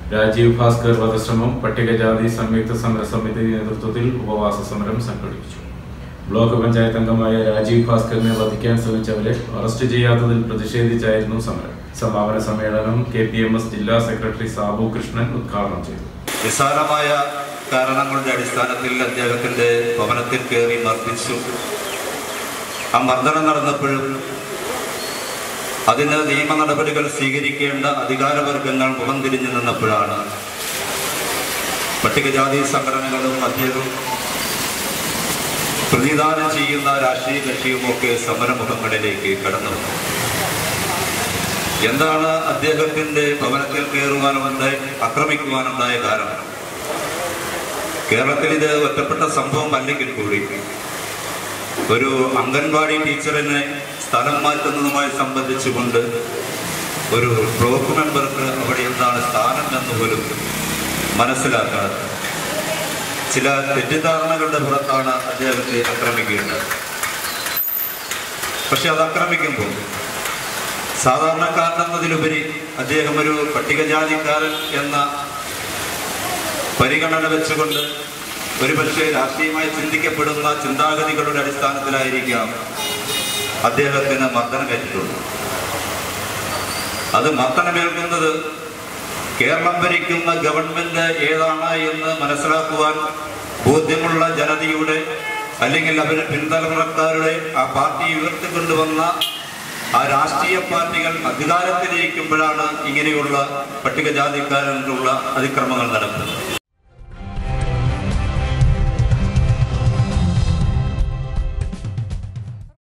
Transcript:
രാജീവ് ഭാസ്കർ വധശ്രമം പട്ടികജാതി സംയുക്ത സമരസമിതി നേതൃത്വത്തിൽ ഉപവാസ സമരം സംഘടിപ്പിച്ചു. ബ്ലോക്ക് പഞ്ചായത്ത് അംഗമായ രാജീവ് ഭാസ്കറിനെ വധിക്കാൻ ശ്രമിച്ചവരെ അറസ്റ്റ് ചെയ്യാത്തതിൽ പ്രതിഷേധിച്ചായിരുന്നു സമരം. സമാപന സമ്മേളനം KPMS ജില്ലാ സെക്രട്ടറി സാബു കൃഷ്ണൻ ഉദ്ഘാടനം ചെയ്തു. നിസ്സാരമായ കാരണങ്ങളുടെ അടിസ്ഥാനത്തിൽ അദ്ദേഹത്തിന്റെ ഭവനത്തിൽ കയറി മർദ്ദിച്ചു. ആ മർദ്ദനം നടന്നപ്പോഴും അതിന് നിയമ നടപടികൾ സ്വീകരിക്കേണ്ട അധികാരവർഗങ്ങൾ മുഖം തിരിഞ്ഞു നിന്നപ്പോഴാണ് പട്ടികജാതി സംഘടനകളും അദ്ദേഹവും പ്രതിദാനം ചെയ്യുന്ന രാഷ്ട്രീയ കക്ഷിയുമൊക്കെ സമരമുഖങ്ങളിലേക്ക് കടന്നു വന്നു. എന്താണ് അദ്ദേഹത്തിന്റെ ഭവനത്തിൽ ആക്രമിക്കുവാനുണ്ടായ കാരണം? കേരളത്തിൽ ഇത് ഒറ്റപ്പെട്ട സംഭവം അല്ലെങ്കിൽ കൂടി ഒരു അംഗൻവാടി ടീച്ചറിനെ സ്ഥലം മാറ്റുന്നതുമായി സംബന്ധിച്ചുകൊണ്ട് ഒരു ബ്ലോക്ക് മെമ്പർക്ക് അവിടെ എന്താണ് സ്ഥാനം എന്ന് പോലും മനസ്സിലാക്കാതെ ചില തെറ്റിദ്ധാരണകളുടെ പുറത്താണ് അദ്ദേഹത്തെ ആക്രമിക്കേണ്ടത്. പക്ഷെ അത് ആക്രമിക്കുമ്പോൾ സാധാരണക്കാരനെന്നതിലുപരി അദ്ദേഹം ഒരു പട്ടികജാതിക്കാരൻ എന്ന പരിഗണന വെച്ചുകൊണ്ട് ഒരുപക്ഷെ രാഷ്ട്രീയമായി ചിന്തിക്കപ്പെടുന്ന ചിന്താഗതികളുടെ അടിസ്ഥാനത്തിലായിരിക്കാം അദ്ദേഹത്തിന് മർദ്ദനമേറ്റിട്ടുള്ളത്. അത് മർദ്ദനമേൽക്കുന്നത് കേരളം ഭരിക്കുന്ന ഗവൺമെന്റ് ഏതാണ് എന്ന് മനസ്സിലാക്കുവാൻ ബോധ്യമുള്ള ജനതയുടെ അല്ലെങ്കിൽ അവരുടെ പിൻതലമുറക്കാരുടെ ആ പാർട്ടി ഉയർത്തിക്കൊണ്ടുവന്ന ആ രാഷ്ട്രീയ പാർട്ടികൾ അധികാരത്തിലിരിക്കുമ്പോഴാണ് ഇങ്ങനെയുള്ള പട്ടികജാതിക്കാരനുള്ള അതിക്രമങ്ങൾ നടക്കുന്നത്.